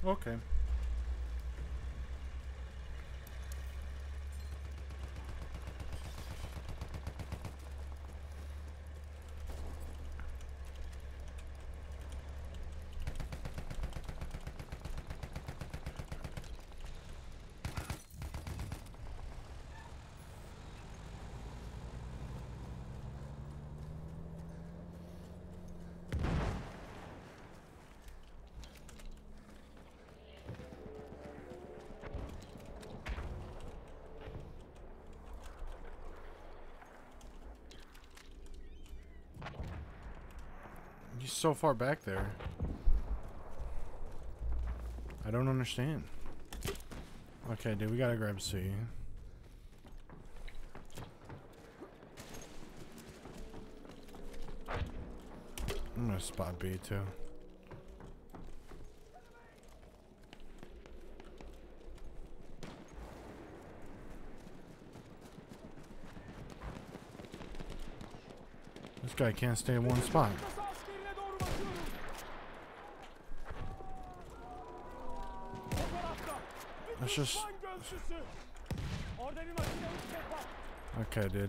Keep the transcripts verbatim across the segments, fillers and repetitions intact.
Okay. He's so far back there. I don't understand. Okay, dude, we gotta grab C. I'm gonna spot B too. This guy can't stay in one spot. That's just... Okay, dude.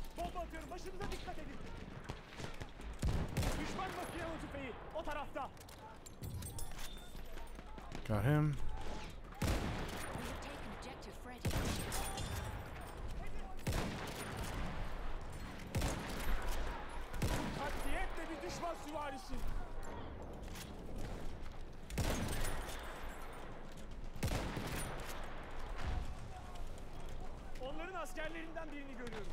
Got him. Onların askerlerinden birini görüyorum.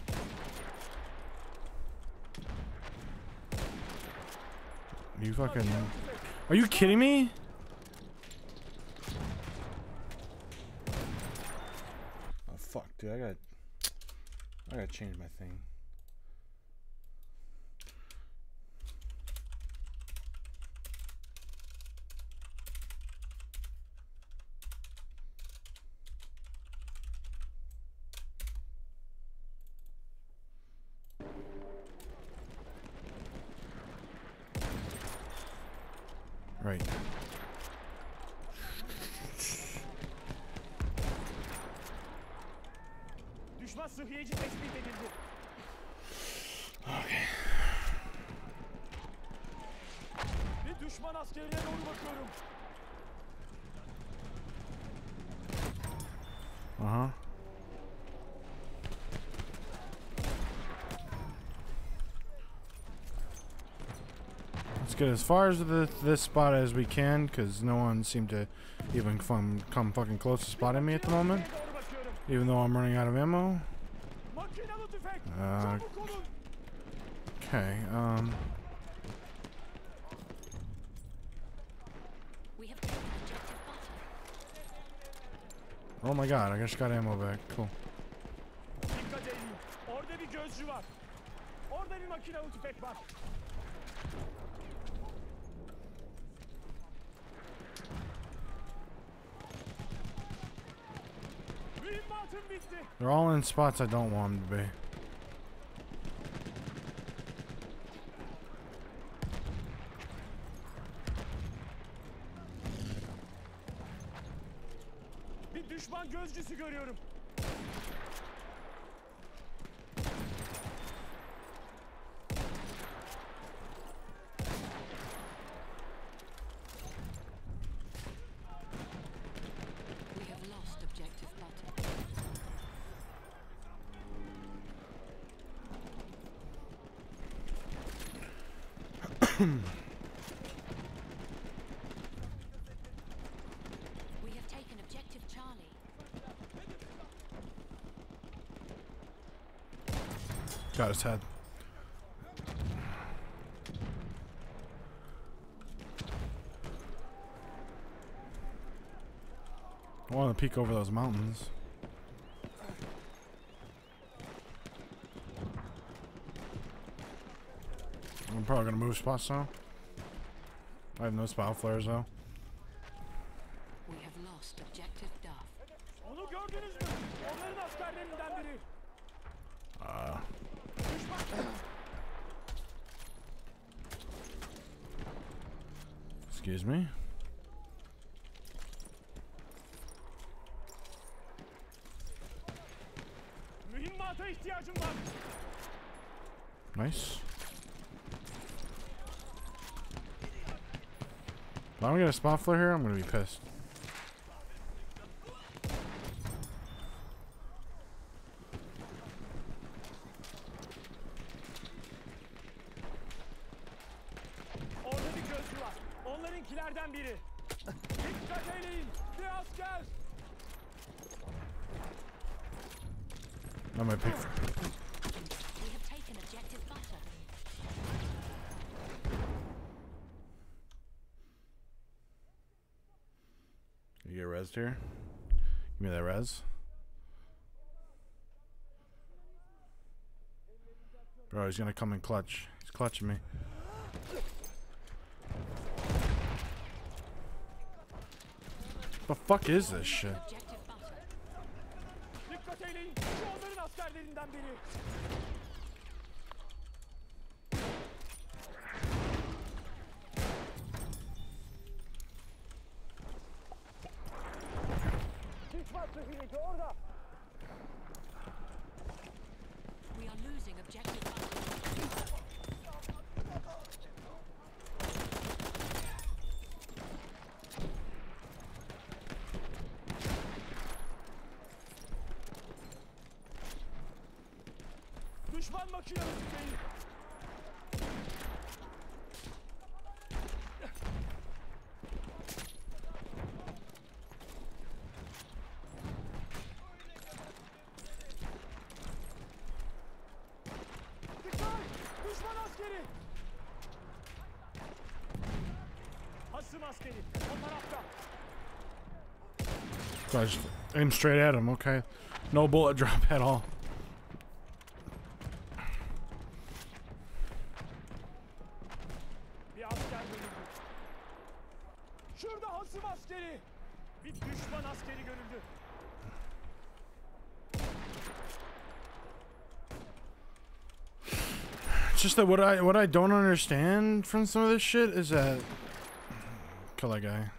Are you fucking... Are you kidding me? Oh fuck, dude, I gotta... I gotta change my thing. Right. Düşman sıhhiyeci tespit edildi. Okay. Bir düşman askerine doğru bakıyorum. Uh-huh. Let's get as far as the, this spot as we can, because no one seemed to even come, come fucking close to spotting me at the moment. Even though I'm running out of ammo. Uh, okay, um... oh my god, I just got ammo back. Cool. Dikkat edin. Orada bir gözcü var. Orada bir makinalı tüfek var. Mühimmatım bitti. They're all in spots I don't want them to be. Bir düşman gözcüsü görüyorum. We have taken objective Charlie. Got his head. I want to peek over those mountains. I'm probably gonna move spots now. I have no spot flares though. We have lost objective Duff. Onu gördünüz mü? Onların askerlerinden biri. Uh. Excuse me. Nice. If I don't get a spot flare here, I'm gonna be pissed. Orada bir gözcü var. Onlarınkilerden biri. Dikkat eyleyin. Bir asker. I might pick. We have taken objective butter. You get res here? Give me that res. Bro, he's gonna come in clutch. He's clutching me. The fuck is this shit? Objective butter. Dikkat eyleyin. Şu onların askerlerinden biri. Düşman sıhhiyeci orada. We are losing objective butter. Düşman makinalı tüfeği. Dikkat! Düşman askeri! Hasım askeri. O tarafta. So I just aim straight at him, okay? No bullet drop at all. Bir asker görüldü. Şurada hasım askeri. Bir düşman askeri görüldü. It's just that what I what I don't understand from some of this shit is that kill that guy.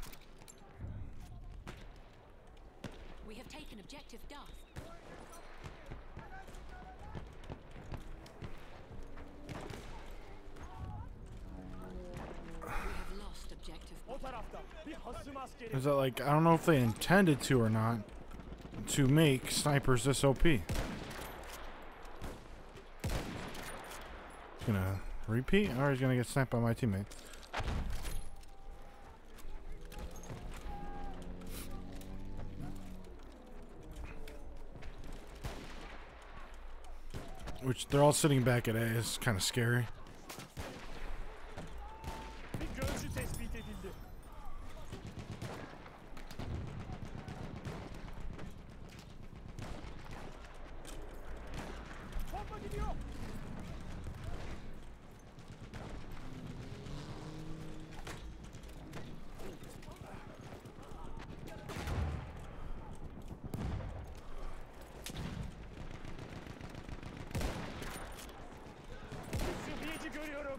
We have taken objective Duff. We have lost objective O tarafta bir hasım askeri. Is that like I don't know if they intended to or not to make snipers this O P. He's gonna repeat or he's gonna get sniped by my teammate. Which they're all sitting back at A is kind of scary. Bir gözcü tespit edildi. Bomba gidiyor. Bir sıhhiyeci görüyorum.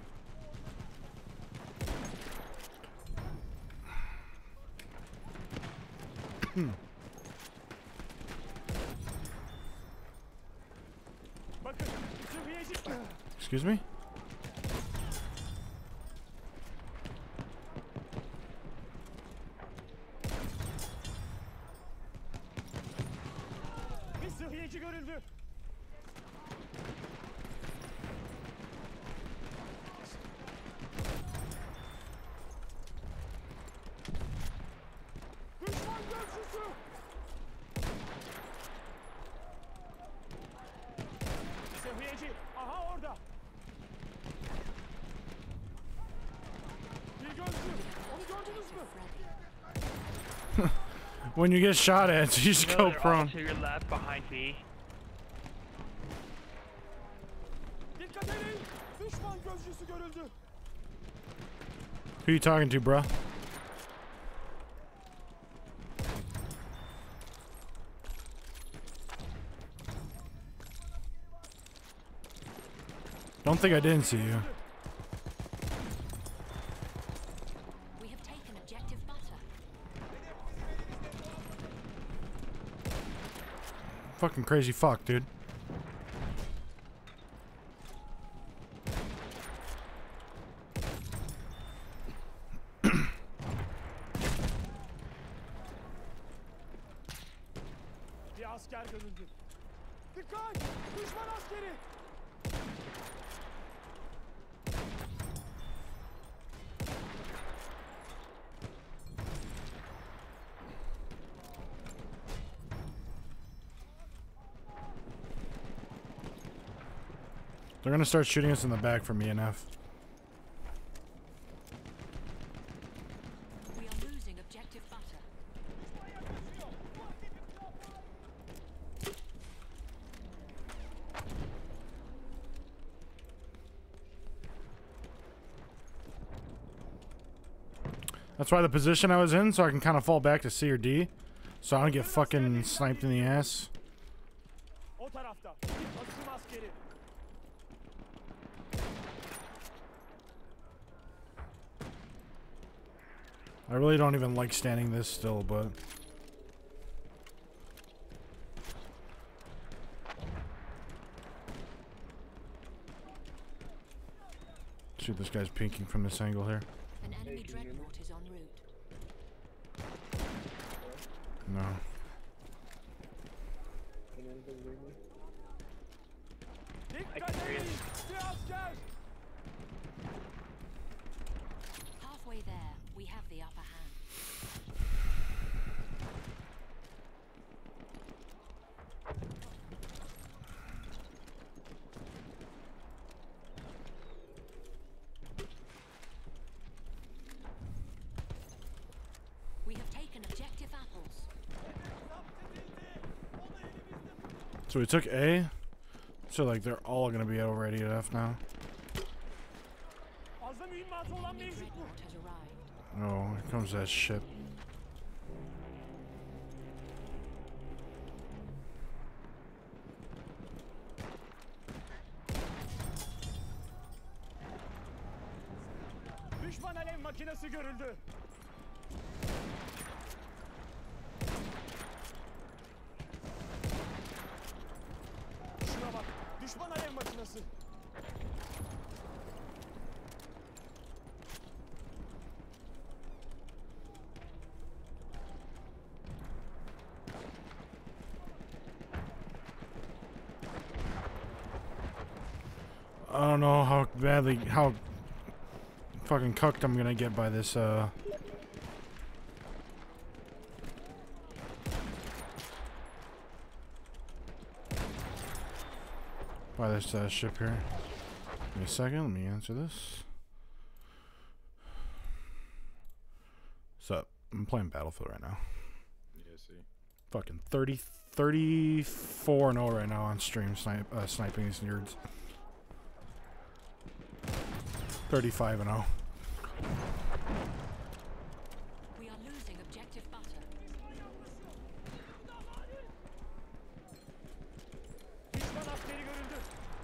Bakın, sıhhiyeci. Excuse me? Bir sıhhiyeci görüldü. Düşman gözcüsü. Sıhhiyeci, aha orada. Bir gözcü, onu gördünüz mü? Ready. When you get shot at, you just No, go they're all prone. to your left behind B. Dikkat edin, düşman gözcüsü görüldü. Who you talking to, bro? Don't think I didn't see you. We have taken objective butter. Fucking crazy fuck, dude. asker görüldü. Dikkat! Düşman askeri! They're gonna start shooting us in the back from E N F. We are losing objective butter. That's why the position I was in, so I can kind of fall back to C or D, so I don't get fucking sniped in the ass. O tarafta. Asım askeri. I really don't even like standing this still, but shoot, this guy's peeking from this angle here. An enemy dreadnought is en route. No. Dikkat edin! Bir asker! Halfway there, we have the upper hand. We have taken objective apples. So we took A. So like they're all gonna be over at E N F now. Fazla mühimmatı olan Enemy mevcut mu? dreadnought has arrived. Oh, here comes that ship. Düşman alev makinesi görüldü. Şuna bak. Düşman alev makinesi. I don't know how badly, how fucking cucked I'm gonna get by this, uh... by this, uh, ship here. Give me a second, let me answer this. What's up? I'm playing Battlefield right now. Yeah, see. Fucking thirty, thirty-four and oh right now on stream, snipe, uh, sniping these nerds. thirty-five and oh. We are losing objective butter. Düşman askeri görüldü.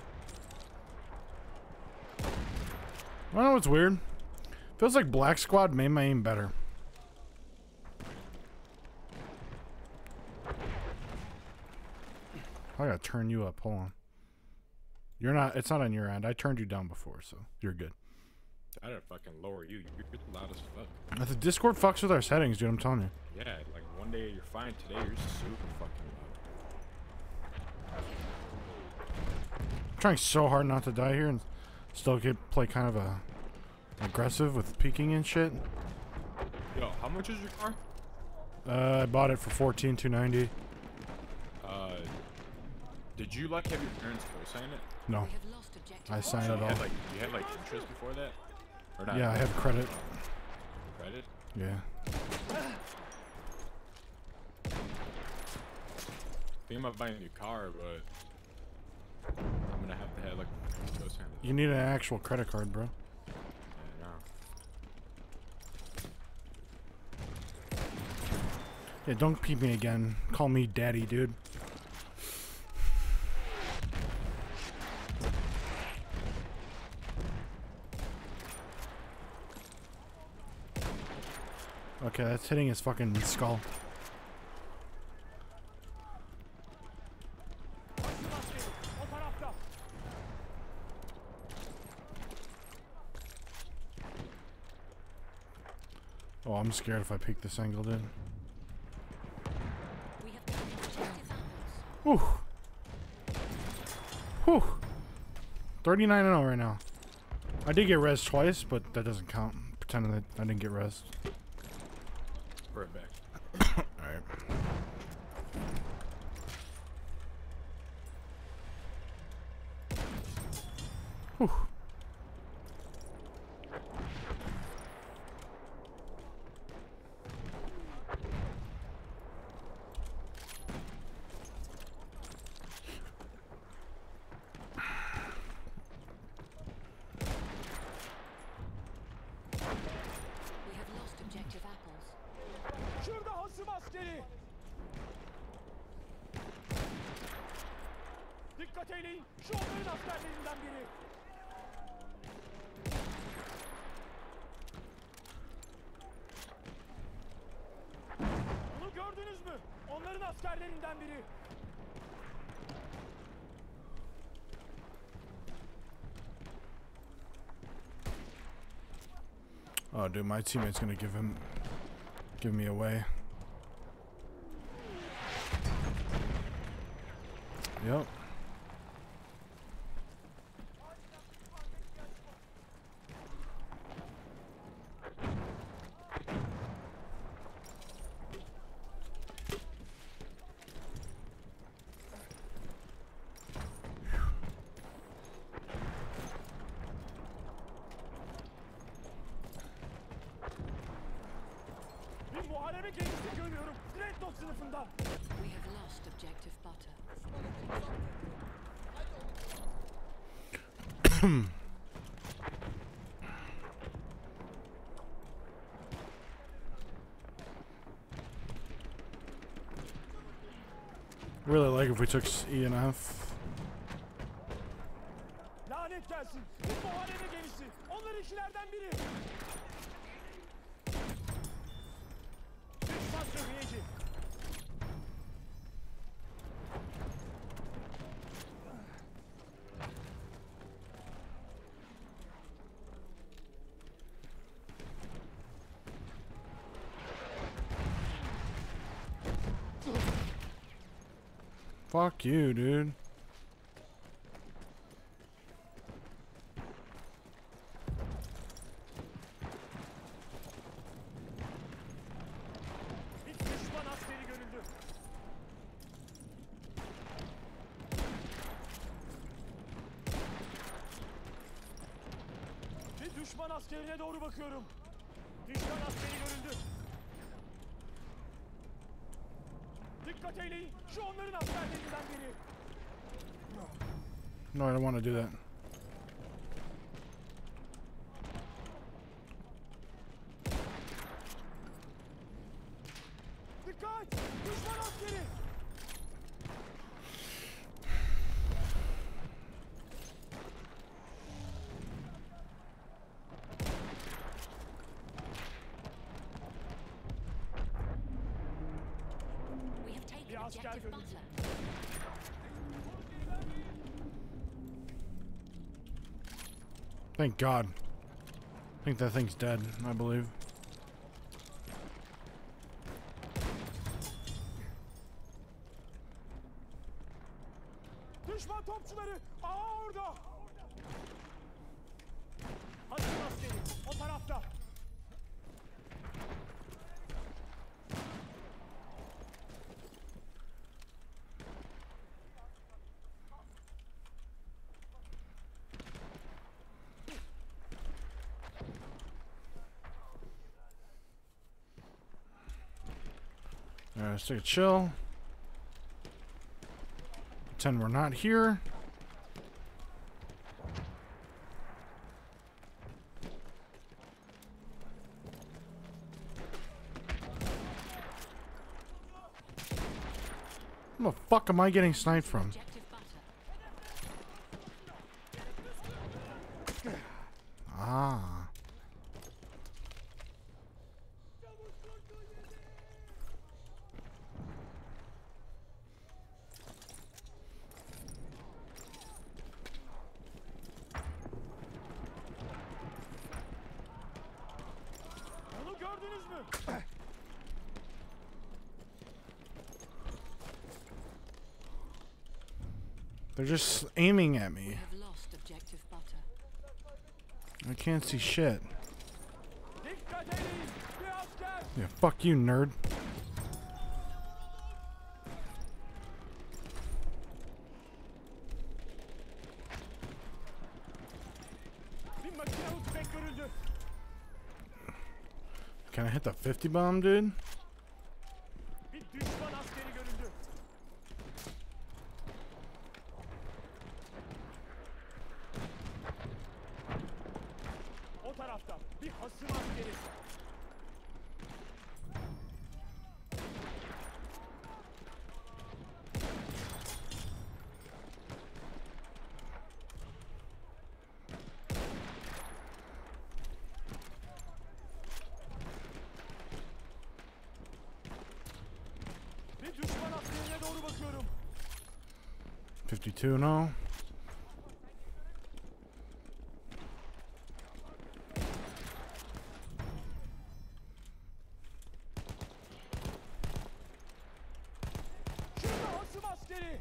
I don't know what's weird. Feels like Black Squad made my aim better. I gotta turn you up. Hold on. You're not. It's not on your end. I turned you down before, so you're good. I didn't fucking lower you. You're loud as fuck. The Discord fucks with our settings, dude. I'm telling you. Yeah, like one day you're fine. Today you're super fucking loud. I'm trying so hard not to die here and still get play kind of a aggressive with peeking and shit. Yo, how much is your car? Uh, I bought it for fourteen two ninety. Uh, did you like have your parents co-sign it? No, We have lost objective I signed You it all. had like you had like interest before that, or not? Yeah, I have credit. Credit. Yeah. Thinking about buying a new car, but I'm gonna have to have like co-sign it. You need an actual credit card, bro. Yeah, no. Yeah, don't peep me again. Call me daddy, dude. Okay, that's hitting his fucking skull. Asım askeri. O tarafta. Oh, I'm scared if I peek this angle, dude. We have taken objective apples. Whew. Whew. thirty-nine and oh right now. I did get res twice, but that doesn't count. Pretending that I didn't get res. Right back. Alright. Whew. We have lost objective apples. Şurada hasım askeri. Dikkat eyleyin. Şu onların askerlerinden biri. Onu gördünüz mü? Onların askerlerinden biri. Oh, dude, my teammate's gonna give him, give me away. Yep. Bir muharebe gemisi görüyorum. Dreadnought sınıfından. We have lost objective butter. Really like if we took E and F. Lanet gelsin. Bir muharebe gemisi. Onlarınkilerden biri. Düşman seviyeci. Fuck you, dude. Bir düşman askeri görüldü. Bir düşman askerine doğru bakıyorum. Düşman askeri görüldü. Dikkat eyleyin. Şu onların askerlerinden biri. No, I don't want to do that. Dikkat! Düşman askeri! We have taken Bir asker objective görüldü. butter. Thank God. I think that thing's dead, I believe. Düşman topçuları! Aa orada! Hazır askeri! O tarafta! Alright, let's take a chill. Pretend we're not here. Where the fuck am I getting sniped from? Objective butter. Ah. Onu gördünüz mü? They're just aiming at We me. have lost objective butter. I can't see shit. Dikkat edin. Bir asker. Yeah, fuck you, nerd. Bir makinalı tüfek görüldü. Can I hit the fifty bomb, dude? Bir düşman askeri görüldü. O tarafta bir hasım askeri. Bir düşman askerine doğru bakıyorum. fifty-two, no. Şurada hasım askeri.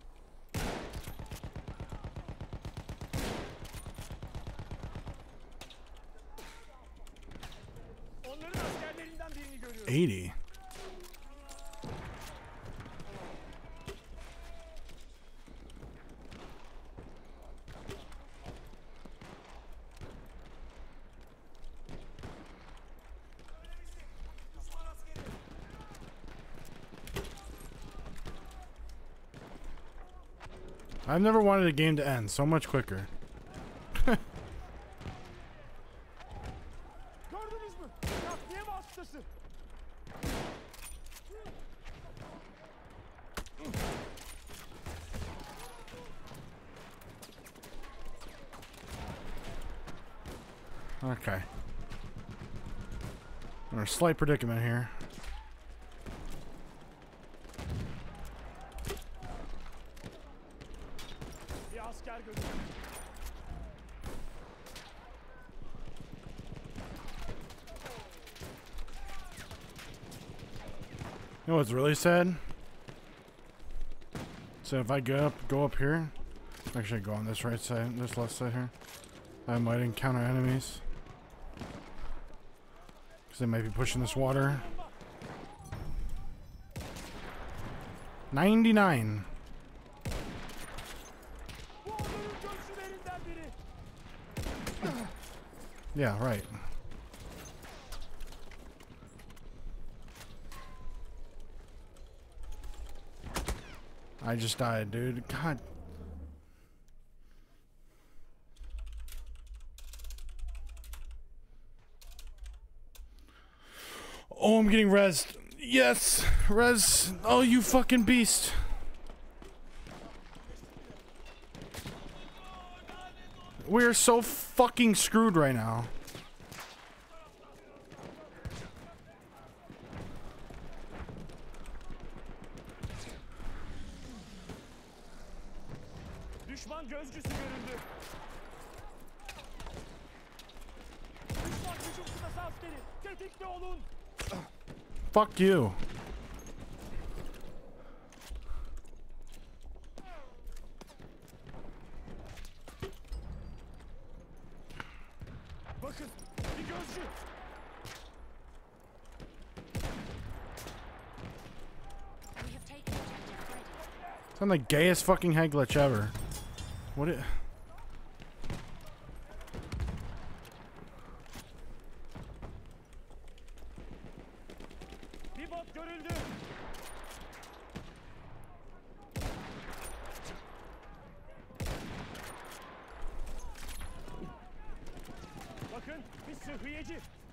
Onların askerlerinden birini görüyorum. eighty. I've never wanted a game to end so much quicker. Gördünüz mü? Takviye vasıtası. Okay. We're in a slight predicament here. Bir asker görüyorum. You know what's really sad? So if I go up, go up here, actually go on this right side, this left side here, I might encounter enemies. Because they might be pushing this water. ninety-nine. Bu onların gözcülerinden biri. Yeah, right. I just died, dude. God. Oh, I'm getting rezzed. Yes, res. Oh, you fucking beast. We're so fucking screwed right now. Düşman gözcüsü görüldü. Düşman hücum kıtası askeri. Tetikte olun. Fuck you. Bakın bir gözcü. We have taken objective Freddy. Sound like gayest fucking head glitch ever. What it? Bir bot görüldü. Bakın bir sıhhiyeci.